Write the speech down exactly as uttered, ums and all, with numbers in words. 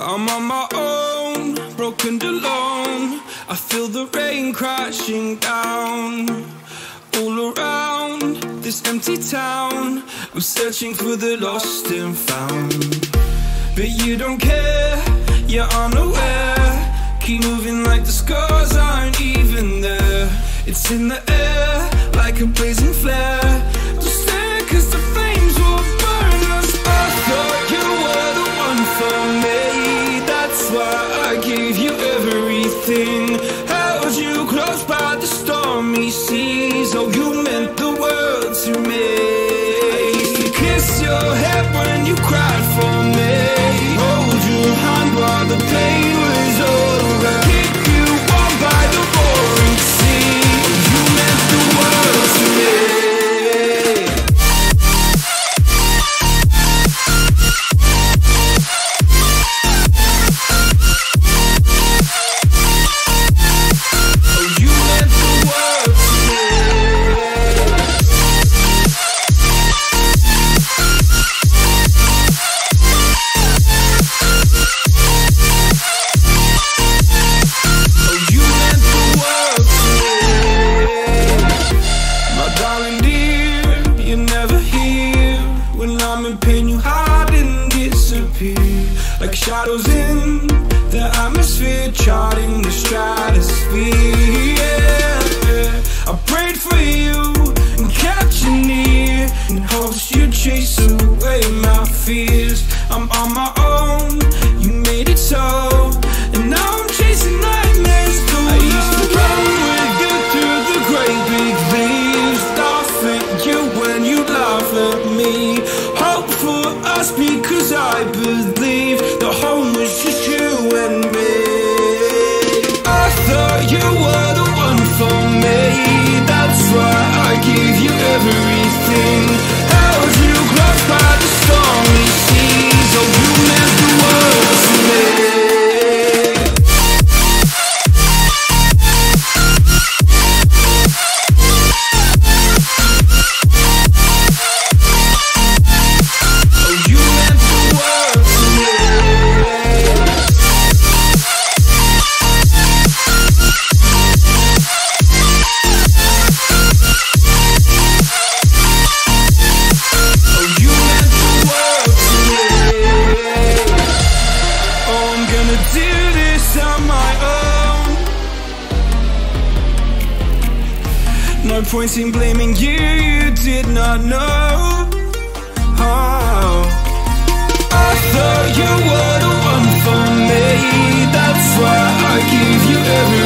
I'm on my own, broken and alone. I feel the rain crashing down all around this empty town. I'm searching for the lost and found, but you don't care, you're unaware. Keep moving like the scars aren't even there. It's in the air like a blazing flare. Don't stare cause the flames will burn us. I thought you were the one for me, that's why I gave you everything. Held you close by the stormy seas. Oh, you meant the world to me. I used to kiss your head when you cried for me, hold your hand while the pain was over, keep you warm by the roaring sea. Oh, you meant the world to me. Like shadows in the atmosphere, charting the stratosphere. Yeah. I prayed for you and kept you near in hopes you'd chase away my fears. I'm on my own, you made it so, and now I'm chasing nightmares through. I used to run with you through the great big leaves, laugh at you when you laugh at me, hope for us because I believe the home was just you and me. I thought you were the one for me, that's why I gave you everything. Held you close by the stormy seas. Oh, you meant the world to me. No point in blaming you, you did not know. Oh, I thought you were the one for me, that's why I gave you everything.